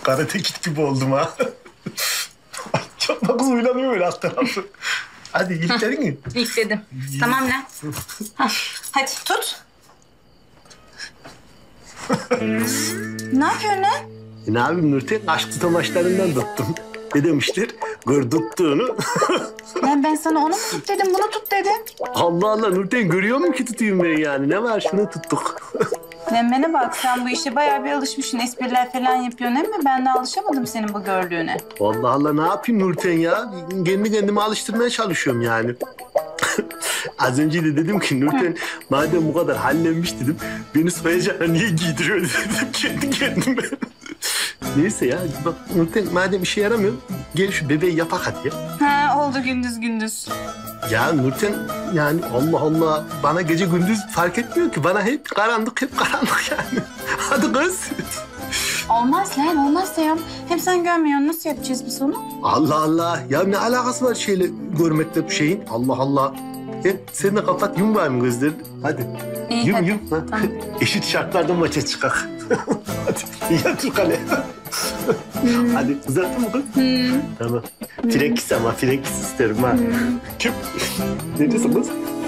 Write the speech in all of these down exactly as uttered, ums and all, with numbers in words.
karate kit gibi oldum ha. Çok da kız uylanıyor öyle alt tarafı. Hadi ilikledin mi? İlikledim. Tamam lan. Hadi tut. Ne yapıyorsun lan? E ne yapayım Nurten? Aşk tutamaçlarından tuttum. Ne demişler? Gör tuttuğunu. Lan ben sana onu mu tut dedim, bunu tut dedim. Allah Allah Nurten görüyor musun ki tutayım ben yani? Ne var şunu tuttuk. Lan bana bak, sen bu işe bayağı bir alışmışsın. Espriler falan yapıyorsun ama ben de alışamadım senin bu gördüğüne. Allah Allah ne yapayım Nurten ya? Kendi kendime alıştırmaya çalışıyorum yani. Az önce de dedim ki Nurten madem bu kadar hallenmiş dedim. Beni soyacağına niye giydiriyor dedim kendi kendime. Neyse ya bak Nurten madem işe yaramıyor gel şu bebeği yapak hadi ya. Ha oldu gündüz gündüz. Ya Nurten yani Allah Allah bana gece gündüz fark etmiyor ki. Bana hep karanlık hep karanlık yani. Hadi kız. Olmaz lan, olmaz diyorum. Hem sen görmüyorsun, nasıl yapacağız biz onu? Allah Allah. Ya ne alakası var şeyle görmekle bu şeyin? Allah Allah. Hep sen de kapat yum var mı gözlerini? Hadi. İyi, yum hadi. yum. Ha. Tamam. Eşit şartlarda maça çıkak. Hadi yat şu kale. Hmm. Hadi uzattın mı kız? Hmm. Tamam. Hmm. Frenkis ama frenkis isterim ha. Hmm. Kim? Neredesin kız?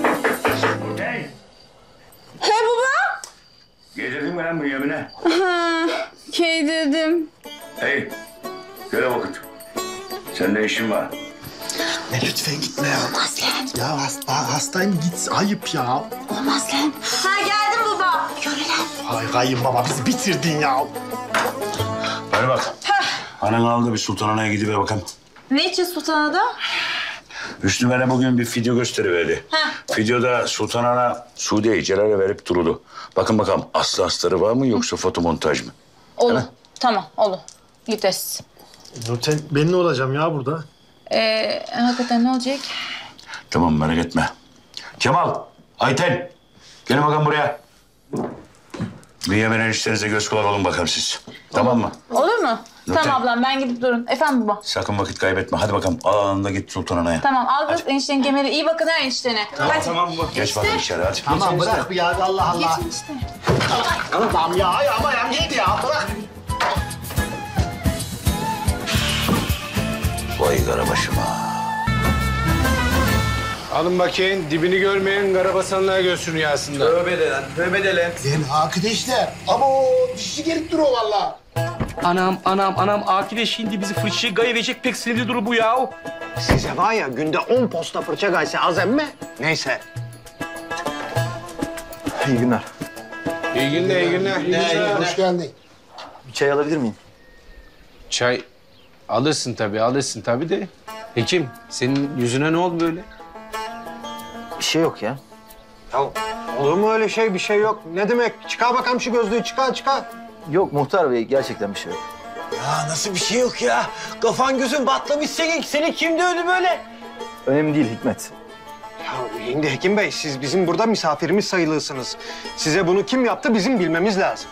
Hey! He baba? Getirdin mi lan bu yemine? Ha, keydirdim. Hey! Göre vakit. Sende işin var. Ne lütfen gitme ya. Olmaz lan. Ya hasta, hastayım git. Ayıp ya. Olmaz lan. Ha geldim baba. Yürü lan. Ay kayınbaba bizi bitirdin ya. Hadi bak. Anan aldı bir sultananaya gidiver bakalım. Ne için sultanada? Hüsnü bana bugün bir video gösteriverdi. Videoda sultanana Suudi'yi Celal'e verip duruldu. Bakın bakalım aslı astarı var mı yoksa fotomontaj mı? Olur. Tamam olur. Gideriz. Nurten ben ne olacağım ya burada? Ee, hakikaten ne olacak? Tamam merak etme. Kemal, Ayten gelin bakalım buraya. Bünyamin eniştenize göz kulak olun bakalım siz. Tamam mı? Olur mu? Nurten. Tamam ablam ben gidip durun. Efendim baba. Sakın vakit kaybetme. Hadi bakalım al anında git sultananaya. Tamam al kız eniştenin kemeri. İyi bakın ha eniştene. Hadi. Tamam baba. Geç bakalım içeri hadi. Tamam bırak bir ya Allah Allah. Geçin işte. Tamam ya ay ama ya neydi ya bırak. Vay karabaşıma. Alın bakayım, dibini görmeyen karabasanlığa göğsün rüyasında. Tövbe de lan, tövbe de lan. Lan arkadaşlar ama o dişi gelip duruyor valla. Anam, anam, anam. Akide şimdi bizi fırçaya gayverecek pek sinirli duru bu ya. Size var ya günde on posta fırça gayse az emme. Neyse. İyi günler. İyi günler, iyi günler. İyi günler. Hoş geldin. Bir çay alabilir miyim? Çay alırsın tabii, alırsın tabii de. Hekim, senin yüzüne ne oldu böyle? Bir şey yok ya. Ya olur mu öyle şey? Bir şey yok. Ne demek? Çıkar bakalım şu gözlüğü. Çıkar, çıkar. Yok muhtar bey gerçekten bir şey yok. Ya nasıl bir şey yok ya? Kafan gözün batlamış senin. Seni kim dövdü böyle? Önemli değil Hikmet. Ya şimdi Hekim Bey, siz bizim burada misafirimiz sayılırsınız. Size bunu kim yaptı bizim bilmemiz lazım.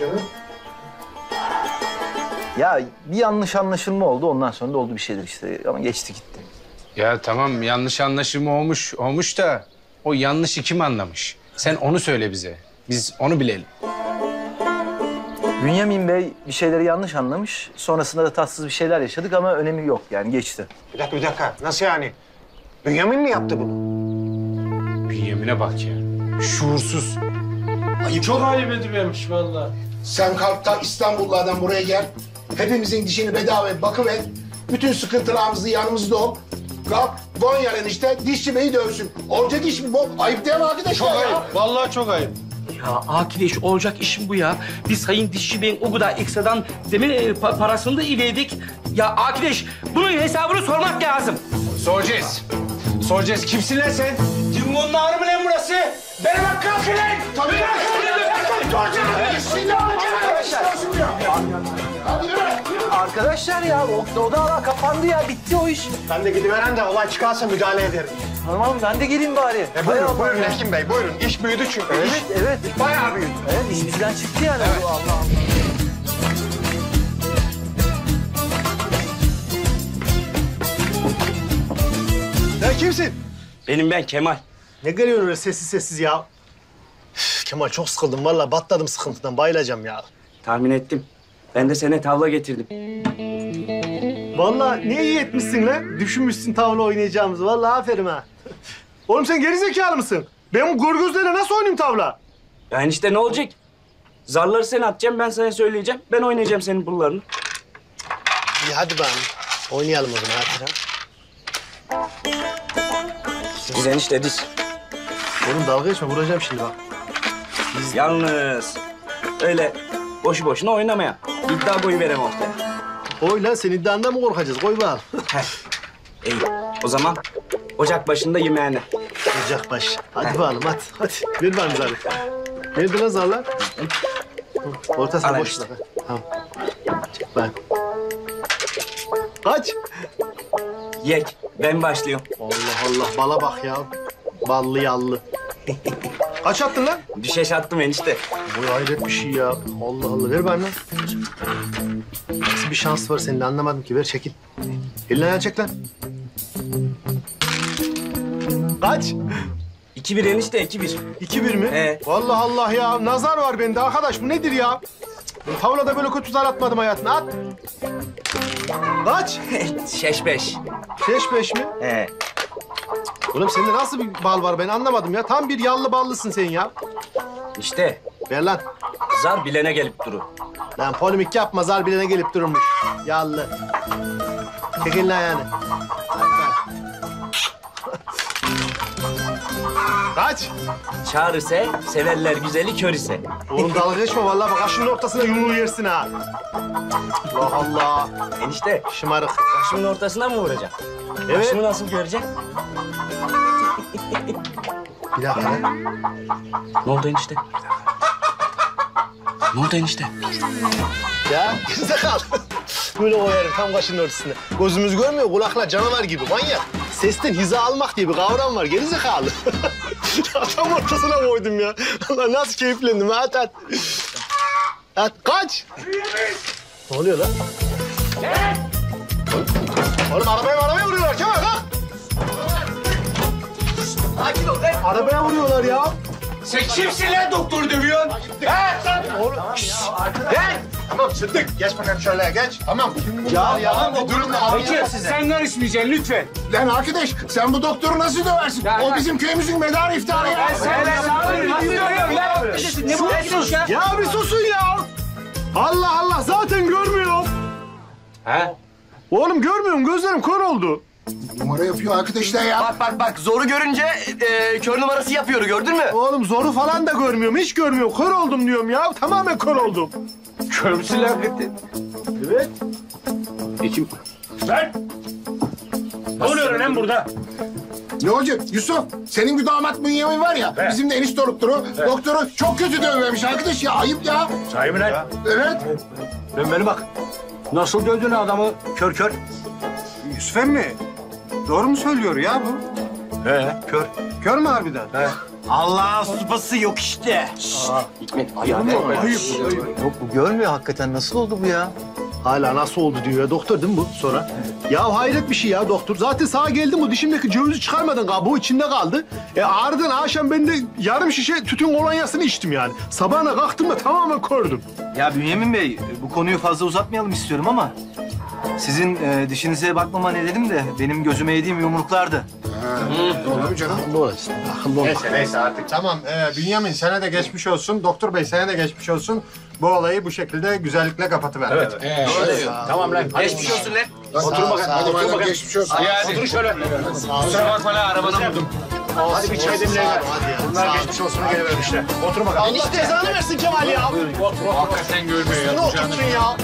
Ya bir yanlış anlaşılma oldu ondan sonra da oldu bir şeyler işte ama geçti gitti. Ya tamam, yanlış anlaşılma olmuş, olmuş da o yanlışı kim anlamış? Sen onu söyle bize. Biz onu bilelim. Bünyamin Bey bir şeyleri yanlış anlamış. Sonrasında da tatsız bir şeyler yaşadık ama önemi yok yani geçti. Bir dakika, bir dakika. Nasıl yani? Bünyamin mi yaptı bunu? Bünyamin'e bak ya. Şuursuz. Çok ayıp edivermiş vallahi. Sen kalk da İstanbullardan buraya gel. Hepimizin dişini bedava bakıver. Bütün sıkıntılarımızı yanımızda ol. Kalk Gonyalı işte dişçi beyi dövsün. Olacak iş mi bu? Ayıp değil mi arkadaşlar Çok ya? ayıp. Vallahi çok ayıp. Ya Akideş olacak işim bu ya. Biz Sayın Dişçi Bey'in o kadar ekstradan demin e, pa- parasını da iledik. Ya Akideş bunun hesabını sormak lazım. Soracağız. Soracağız. Kimsin lan sen? Cimbo'nun ağrı mı lan burası? Bana bak kalkın lan! Tabii ya. Arkadaşlar ya o, o da kapandı ya bitti o iş. Ben de gidiveren de olay çıkarsa müdahale ederim. Tamam ben de geleyim bari. E Hay buyurun, Allah buyurun ya. Hekim Bey, buyurun. İş büyüdü çünkü. Evet İş evet. bayağı büyüdü. Evet iş bizden çıktı yani. Allah Allah. Sen kimsin? Benim ben Kemal. Ne geliyorsun öyle sessiz sessiz ya? Üf, Kemal çok sıkıldım vallahi batladım sıkıntıdan bayılacağım ya. Tahmin ettim. Ben de sana tavla getirdim. Vallahi ne iyi etmişsin lan. Düşünmüşsün tavla oynayacağımızı. Vallahi aferin ha. Oğlum sen gerizekalı mısın? Ben bu gorgözlerle nasıl oynayayım tavla? Yani işte ne olacak? Zarları sen atacaksın, ben sana söyleyeceğim. Ben oynayacağım senin pullarını. İyi hadi bakalım. Oynayalım o zaman hadi. Biz enişte diz. Oğlum dalga geçme vuracağım şimdi bak. Yalnız öyle boşu boşuna oynamaya. İddia boyu verem ortaya. Oy lan sen iddiandan mı korkacağız? Koy bakalım. İyi. O zaman ocak başında yemeğine. Ocak baş. Hadi bakalım hadi. Hadi. Ver bana zarı. Nerede lan zarlar? Ortasına Al boş işte. bırak. Tamam. Çek bak. Kaç? Yek. Ben başlıyorum. Allah Allah bala bak ya. Ballı yallı. Kaç attın lan? Düşeş attım enişte. Bu hayret bir şey ya. Allah Allah ver bana. Nasıl bir şans var senin de anlamadım ki. Ver çekil. Elini ayağını çek lan. Kaç? İki bir enişte, iki bir. İki bir mi? He. Vallahi Allah ya. Nazar var bende arkadaş. Bu nedir ya? Ben tavlada böyle kötü zar atmadım hayatımda. At. Kaç? Şeş beş. Beş beş mi? He. Oğlum sende nasıl bir bal var ben anlamadım ya. Tam bir yallı ballısın sen ya. İşte Ver lan. zar bilene gelip duru. Lan polemik yapma zar bilene gelip durmuş. Yallı. Çek elini ayağını. Hadi lan. Kaç? Çağır ise, severler güzeli kör ise. Oğlum dalga geçme vallahi bak aşının ortasına yumruğu yersin ha. Allah Allah. Enişte, Şımarık. başımın ortasına mı vuracaksın? Evet. Başımı nasıl göreceksin? Bir dakika lan. Ne oldu enişte? Ne oldu enişte? Ya gerizekalı. Böyle koyarım tam kaşının ortasına. Gözümüz görmüyor kulaklar canavar gibi manyak. Sesten hiza almak diye bir kavram var gerizekalı. Tam ortasına koydum ya. Allah nasıl keyiflendim ha, at at. At kaç. Ne oluyor lan? Oğlum arabaya arabaya vuruyorlar Kemal lan. Sakin ol lan. Arabaya vuruyorlar ya. Sen kimsin lan doktoru dövüyorsun? He? Oğlum. He? Tamam Sıddık geç bakalım şöyle geç. Tamam. Ya ya. Bu durumda Peki sen karışmayacaksın lütfen. Lan arkadaş sen bu doktoru nasıl döversin? Ya, o ya. bizim köyümüzün medarı iftiharı ya. Sen ne bu ya? Ya bir susun ya. Allah Allah zaten görmüyorum. He? Oğlum görmüyorum gözlerim kör oldu. Numara yapıyor arkadaşlar ya. Bak bak bak zoru görünce e, kör numarası yapıyor gördün mü? Oğlum zoru falan da görmüyorum. Hiç görmüyorum. Kör oldum diyorum ya. Tamamen kör oldum. Kör müsün lan hakikaten? Evet. Ekim. Lan! Ne oluyor lan burada? Ne olacak Yusuf? Senin bir damat Bünyamin var ya. He. Bizim de enişte doktoru. He. Doktoru çok kötü dövmemiş arkadaş ya. Ayıp ya. Sahi mi lan? Evet. Dön beni bak. Nasıl dövdün adamı kör kör? Yusuf emmi, doğru mu söylüyor ya bu? He. Kör. Kör mü harbiden? He. Allah'ın supası yok işte. Hikmet, ayağım Yok bu görmüyor hakikaten. Nasıl oldu bu ya? Hala nasıl oldu diyor ya. Doktor değil mi bu sonra? Ya hayret bir şey ya doktor. Zaten sağa geldim bu dişimdeki cevizi çıkarmadın kabuğu içinde kaldı. E ardından akşam ben de yarım şişe tütün kolonyasını içtim yani. Sabahına kalktım da tamamen kördüm. Ya Bünyamin Bey, bu konuyu fazla uzatmayalım istiyorum ama... ...sizin e, dişinize bakmama nedenim de benim gözüme yediğim yumruklardı. Olur mu canım? Ne olacak? Akıllı olma. Neyse neyse artık tamam. Ee, Bünyamin sana da geçmiş olsun. Doktor Bey sana da geçmiş olsun. Bu olayı bu şekilde güzellikle kapatıver. Evet. Tamam lan. Geçmiş olsun lan. Otur bakalım. Hadi otur bakalım. Geçmiş olsun. Otur şöyle. Kusura bakma lan arabadan vurdum. Hadi bir çay demleyin. Bunlar geçmiş olsuna gelivermişler. Otur bakalım. Allah cezanı versin Kemal ya. Hakikaten görmüyor ya. Ne oturtun ya?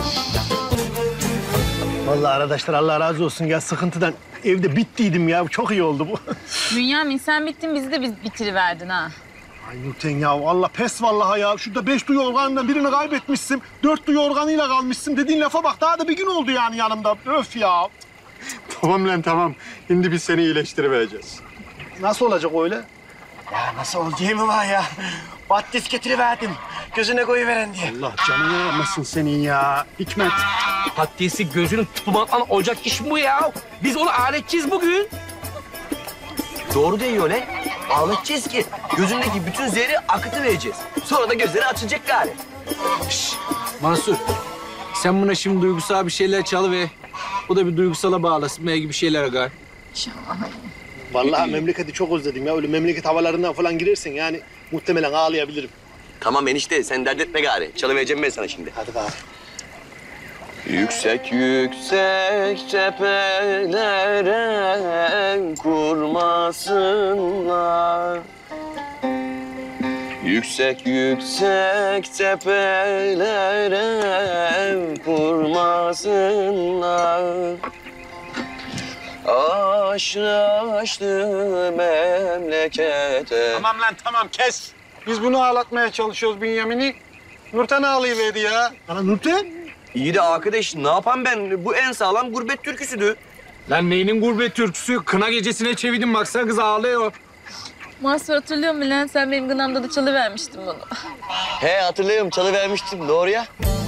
Vallahi arkadaşlar Allah razı olsun ya sıkıntıdan evde bittiydim ya. Çok iyi oldu bu. Bünyamin sen bittin bizi de biz bitiriverdin ha. Ay Nurten ya Allah pes vallahi ya. Şurada beş duyu organından birini kaybetmişsin. Dört duyu organıyla kalmışsın. Dediğin lafa bak daha da bir gün oldu yani yanımda. Öf ya. Tamam lan tamam. Şimdi biz seni iyileştirivereceğiz. Nasıl olacak öyle? Ya nasıl olacağı mı var ya? Battis getiriverdim. Gözüne koyuveren diye. Allah canını almasın senin ya. Hikmet. Patatesi gözünün tutmaktan olacak iş mi bu ya? Biz onu aletçiyiz bugün. Doğru diyor lan. Ağlatacağız ki gözündeki bütün zehri akıtı vereceğiz. Sonra da gözleri açılacak gari. Mansur, Sen buna şimdi duygusal bir şeyler çalı ve bu da bir duygusala bağlasın. Belki bir şeyler agar. Vallahi memleketi çok özledim ya. Öyle memleket havalarından falan girersen yani muhtemelen ağlayabilirim. Tamam enişte sen dert etme gari. Çalıvereceğim ben sana şimdi. Hadi bak. Yüksek yüksek tepelere kurmasınlar. Yüksek yüksek tepelere kurmasınlar. Aşrı aşrı memlekete. Tamam lan tamam kes. Biz bunu ağlatmaya çalışıyoruz Bünyamin'i. Nurten ağlayıverdi ya. Ana Nurten. İyi de arkadaş ne yapayım ben? Bu en sağlam gurbet türküsüdü. Lan neyinin gurbet türküsü? Kına gecesine çevirdim baksana kız ağlıyor. Mahsur hatırlıyor musun lan? Sen benim gınamda da çalıvermiştin bunu. He hatırlıyorum çalıvermiştim doğru ya.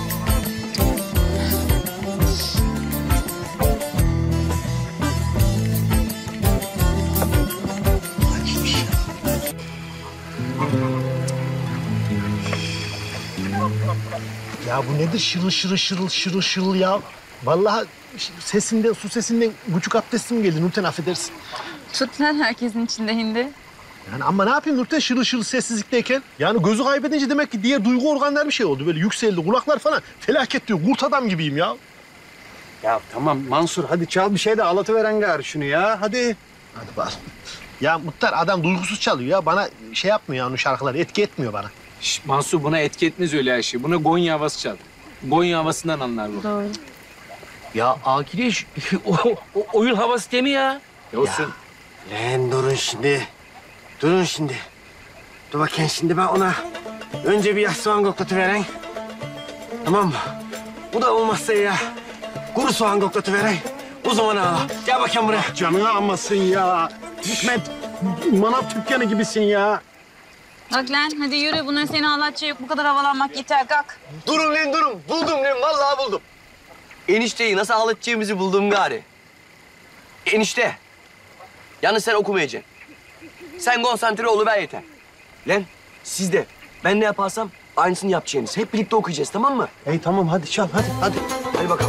Ya bu nedir şırıl şırıl şırıl şırıl şırıl ya? Vallahi sesinden, su sesinden küçük abdestim geldi Nurten affedersin. Tut lan herkesin içinde hindi. Yani ama ne yapayım Nurten şırıl şırıl sessizlikteyken? Yani gözü kaybedince demek ki diğer duygu organları bir şey oldu. Böyle yükseldi, kulaklar falan felaket diyor. Kurt adam gibiyim ya. Ya tamam Mansur hadi çal bir şey de ağlatıveren gari şunu ya hadi. Hadi bak. Ya Muhtar adam duygusuz çalıyor ya. Bana şey yapmıyor ya onun şarkıları. Etki etmiyor bana. Şş, Mansur buna etki etmez öyle her şey. Buna Gonya havası çal. Gonya havasından anlar bu. Doğru. Ya Akileş, o, o oyun havası değil mi ya? Olsun. Lan durun şimdi. Durun şimdi. Dur bakayım şimdi ben ona önce bir yaş soğan koklatıveren. Tamam mı? Bu da olmazsa ya kuru soğan koklatıveren. O zaman ağla. Gel bakayım buraya. Canını almasın ya. Hikmet manav dükkanı gibisin ya. Bak lan hadi yürü. Bunların seni ağlatacak yok. Bu kadar havalanmak yeter. Kalk. Durun lan durun. Buldum lan vallahi buldum. Enişteyi nasıl ağlatacağımızı buldum gari. Enişte. Yalnız sen okumayacaksın. Sen konsantre oluver yeter. Lan siz de ben ne yaparsam aynısını yapacaksınız. Hep birlikte okuyacağız tamam mı? Hey tamam hadi çal hadi hadi. Hadi bakalım.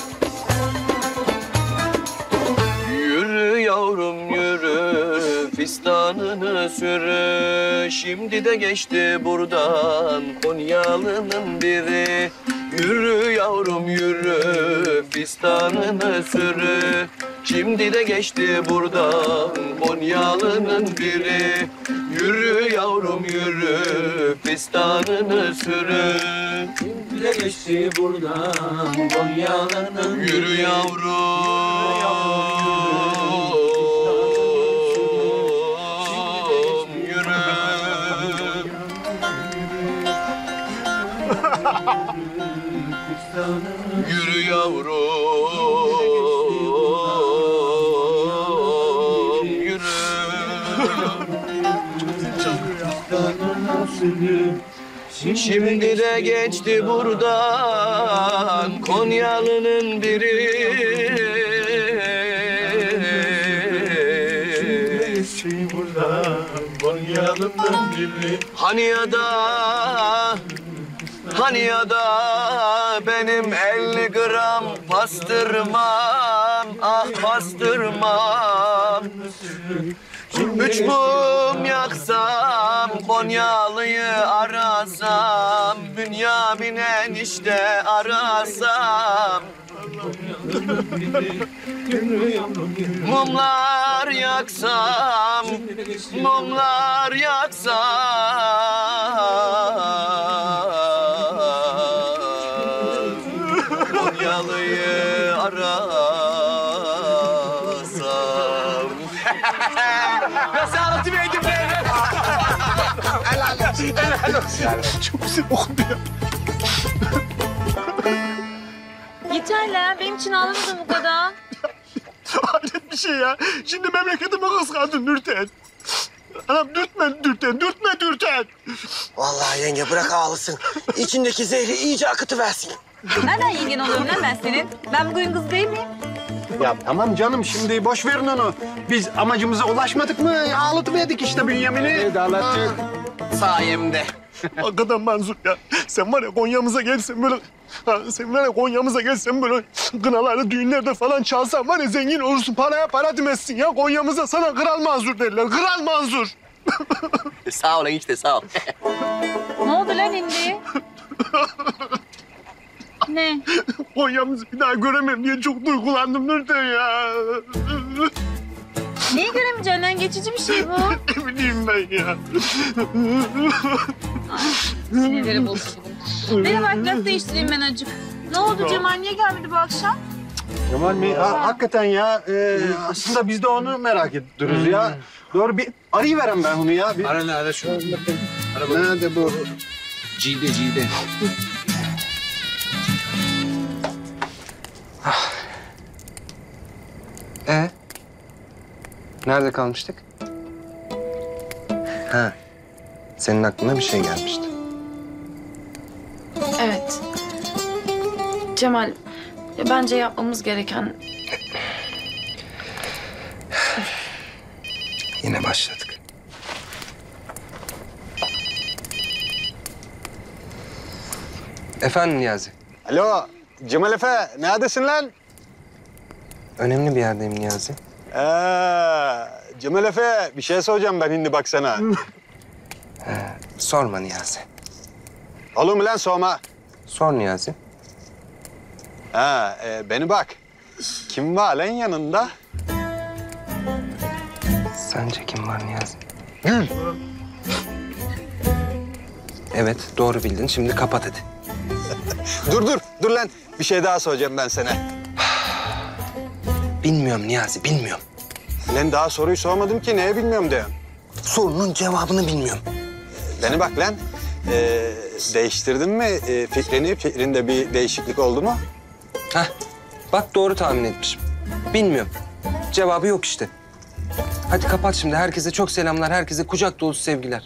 Yürü yavrum yürü, fistanını sürü. Şimdi de geçti buradan Konyalı'nın biri. Yürü yavrum yürü, fistanını sürü. Şimdi de geçti buradan Konyalı'nın biri. Yürü yavrum yürü, fistanını sürü. Şimdi de geçti buradan Konyalı'nın biri. Yürü yavrum. Yürü yavrum, yürü. Şimdi de geçti buradan Konyalı'nın biri. Geçti buradan Konyalı'nın biri. Hani ya da Hani ya da benim elli gram pastırmam, ah pastırmam. Üç mum yaksam, Konyalı'yı arasam, Bünyamin enişte arasam. Mumlar yaksam, mumlar yaksam. Konyalı'yı arasam. Nasıl anlatıverdim be? Helal olsun, helal olsun. Çok güzel okundu ya. Yeter lan. Benim için ağlamadın bu kadar. Hayret bir şey ya. Şimdi memleketime kıskandın Nurten. Anam dürtme Nurten, dürtme Nurten. Vallahi yenge bırak ağlasın. İçindeki zehri iyice akıtıversin. Nereden yengen oluyorum lan ben senin? Ben bugün kız değil miyim? Ya tamam canım şimdi boş verin onu. Biz amacımıza ulaşmadık mı? Ağlatıverdik işte Bünyamin'i. Evet ağlattık. Sayemde. Hakikaten Manzur ya. Sen var ya Konya'mıza gelsen böyle... Ha, sen var ya Konya'mıza gelsen böyle kınalarda, düğünlerde falan çalsan var ya zengin olursun. Paraya para demezsin ya. Konya'mıza sana Kral Manzur derler. Kral Manzur. Sağ ol enişte sağ ol. Ne oldu lan hindi? Ne? Konya'mızı bir daha göremem diye çok duygulandım Nurten ya. Neyi göremeyeceksin lan? Geçici bir şey bu. Ne bileyim ben ya. Sinirleri bozuldu. Beni bak laf değiştireyim ben acık. Ne oldu Cemal? Niye gelmedi bu akşam? Cemal mi? Ha, hakikaten ya. e, aslında biz de onu merak ediyoruz ya. Doğru bir arayıverem ben onu ya. Bir... Ara ne ara şunu. Nerede bu? Cide cide. Ee? Nerede kalmıştık? Ha. Senin aklına bir şey gelmişti. Evet. Cemal, ya bence yapmamız gereken... Yine başladık. Efendim Niyazi? Alo, Cemal Efe, neredesin lan? Önemli bir yerdeyim Niyazi. Ee, Cemal Efe, bir şey soracağım ben şimdi bak sana. Ee, sorma Niyazi. Olur mu lan sorma? Sor Niyazi. Ha, e, beni bak. Kim var lan yanında? Sence kim var Niyazi? Gül. Evet, doğru bildin. Şimdi kapat hadi. Dur dur, dur lan. Bir şey daha soracağım ben sana. Bilmiyorum Niyazi, bilmiyorum. Lan daha soruyu sormadım ki, neye bilmiyorum diyorum. Sorunun cevabını bilmiyorum. Beni bak lan. Ee, değiştirdin mi e, fikrini? Fikrinde bir değişiklik oldu mu? Heh, bak doğru tahmin etmişim. Bilmiyorum. Cevabı yok işte. Hadi kapat şimdi. Herkese çok selamlar. Herkese kucak dolusu sevgiler.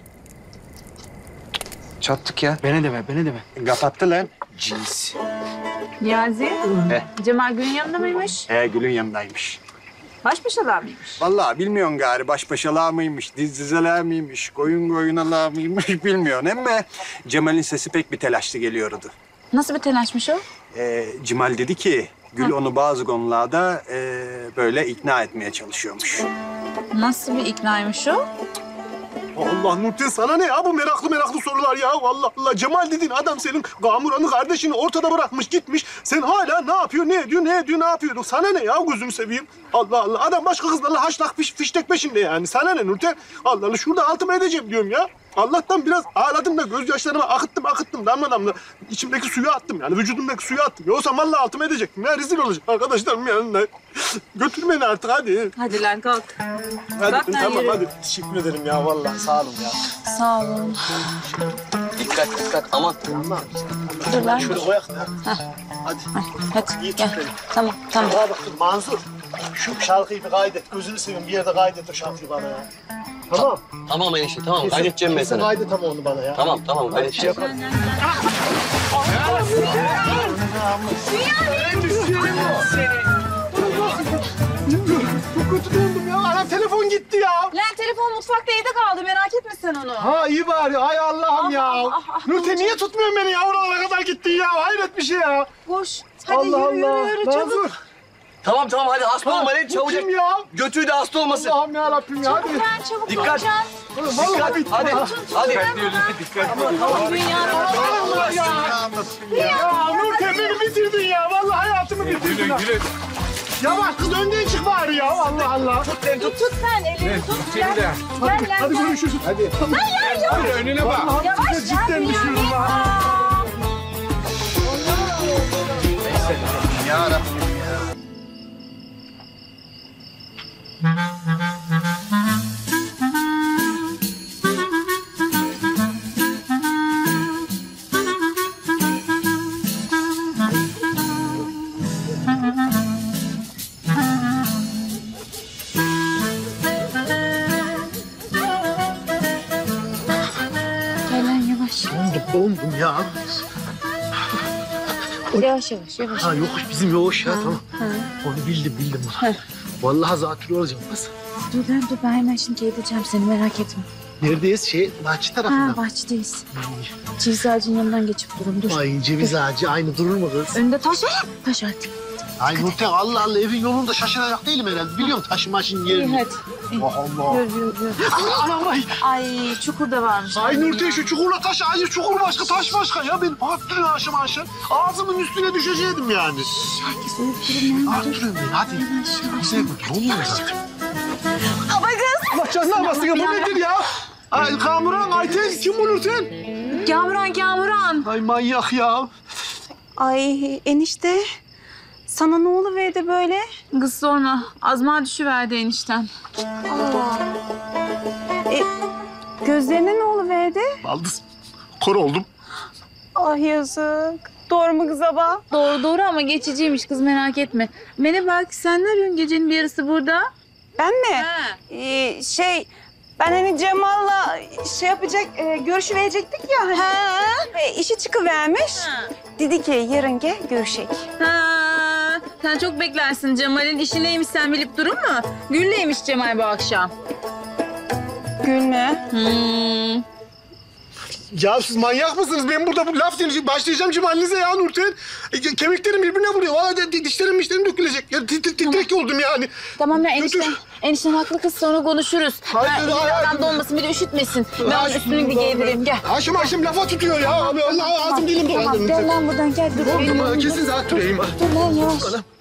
Çattık ya. Beni deme, beni deme. Kapattı lan. Cins. Niyazi. He. Cemal Gül'ün yanında mıymış? He, Gül'ün yanındaymış. Baş başalar mıymış? Vallahi bilmiyorsun gari baş başalar mıymış, diz dizeler miymiş, koyun koyunalar mıymış bilmiyorsun. Ama Cemal'in sesi pek bir telaşlı geliyordu. Nasıl bir telaşmış o? Ee, Cemal dedi ki Gül onu bazı konularda e, böyle ikna etmeye çalışıyormuş. Nasıl bir iknaymış o? Allah Nurten sana ne ya bu meraklı meraklı sorular ya. Allah Allah Cemal dediğin adam senin Gamuran'ın kardeşini ortada bırakmış gitmiş. Sen hala ne yapıyor, ne ediyor, ne ediyor, ne yapıyor? Sana ne ya gözünü seveyim. Allah Allah adam başka kızlarla haşlak fiş, fiştek peşinde yani. Sana ne Nurten? Allah Allah şurada altımı edeceğim diyorum ya. Allah'tan biraz ağladım da gözyaşlarımı akıttım akıttım damla damla. İçimdeki suyu attım yani vücudumdaki suyu attım. Yoksa vallahi altımı edecektim ya rezil olacak arkadaşlarım yanında. Götür beni artık hadi. Hadi lan kalk. Hadi Kalk lan, tamam yürü. hadi. Teşekkür ederim ya vallahi sağ olun ya. Sağ olun. Dikkat dikkat aman. Dur lan. Şöyle koyak da. Hadi. Hadi İyi gel. tut beni. Tamam tamam. Bana bak dur Mansur. Şu şarkıyı bir kaydet. Gözünü seveyim bir yerde kaydet o şarkıyı bana ya. Tamam. Tamam enişte tamam kaydedeceğim ben Kesin sana. kaydet ama onu bana ya. Tamam tamam kaydedeceğim. Çok kötü döndüm ya. Ana telefon gitti ya. Lan telefon mutfakta evde kaldı merak etme sen onu. Ha iyi bari. Ay Allah'ım ya. ah, ah, Nurten niye tutmuyorsun beni ya? Oralara kadar gittin ya. Hayret bir şey ya. Koş. Hadi Allah yürü Allah. yürü yürü çabuk. Mansur. Tamam tamam hadi hasta Ha, olma lan bu çabucak. kim ya? Götüğü de hasta olmasın. Allah'ım yarabbim ya. Hadi. Çabuk lan çabuk Dikkat. olacaksın. Vallahi bitti. Hadi ha. hadi. Allah ya. Ya Nurten beni bitirdin ya. Vallahi hayatımı bitirdin. ha. Yavaş kız önden çık bari ya. Allah Allah. Tut tut sen elini tut. Gel gel Hadi, gel. hadi gel. görüşürüz. Hadi. Hayır yok. Hadi önüne bak. Vallahi Yavaş size ya, cidden dünya düşüyorum bir- ha. Ya Rabbim. Gel lan yavaş. Dondum, dondum ya. Yavaş yavaş yavaş. Ha yokuş bizim yokuş ya tamam. Ha. Onu bildim bildim onu. Vallahi zatürre olacağım kız. Dur lan dur ben hemen şimdi gideceğim seni merak etme. Neredeyiz? Şey, bahçe tarafında. Ha bahçedeyiz. Ceviz ağacının yanından geçip durun dur. Ay ceviz ağacı aynı durur mu kız? Önünde taş var. Taş var. Ay Nurten Allah Allah evin yolunda şaşıracak değilim herhalde. Biliyorum taşı maşın İyi yerini. hadi. Allah Allah. Yürü yürü yürü. Anam ay. Ay çukur da varmış. Ay Nurten şu çukurla taş, ay çukur başka taş başka ya. Ben arttırıyorum aşım aşım. Ağzımın üstüne düşecektim yani. Herkes uyup durun. Arttırıyorum ben hadi. Bize bu olmuyor zaten. Ama kız. Allah canına basın ya bu nedir ya? Ay Kamuran, Ayten kim bu Nurten? Kamuran Kamuran. Ay manyak ya. Ay enişte. Sana ne oluverdi böyle? Kız sorma. Azma düşüverdi enişten. Aa. E, gözlerine ne oluverdi? Baldız. Kor oldum. Ah yazık. Doğru mu kız abla? Doğru doğru ama geçiciymiş kız merak etme. Bana bak sen ne arıyorsun gecenin bir yarısı burada? Ben mi? Ha. Ee, şey, ben hani Cemal'la şey yapacak, e, görüşü verecektik ya. Hani. Ha. E, işi çıkıvermiş. Ha. Dedi ki yarın gel görüşek. Ha. Sen çok beklersin Cemal'in işi neymiş sen bilip durur mu? Gül'leymiş Cemal bu akşam. Gül mü? Hmm. Ya siz manyak mısınız? Ben burada bu laf dinleyeceğim. Başlayacağım cimalinize ya Nurten. E, kemiklerim birbirine vuruyor. Valla dişlerim dişlerim dökülecek. Ya, titrek oldum yani. Tamam ya enişten, Götür. enişten haklı kız sonra konuşuruz. Hayır, Ha, hayır, iyi hayır. adam da olmasın bir de üşütmesin. Ben onun Ay, üstünü bir giydireyim gel. Haşım haşım lafa tutuyor ya. Abi Allah ağzım dilim dolandı. Tamam gel lan buradan gel. Dur, Tamam benim tamam yanımda. kesin zaten türeyim. Dur lan yavaş.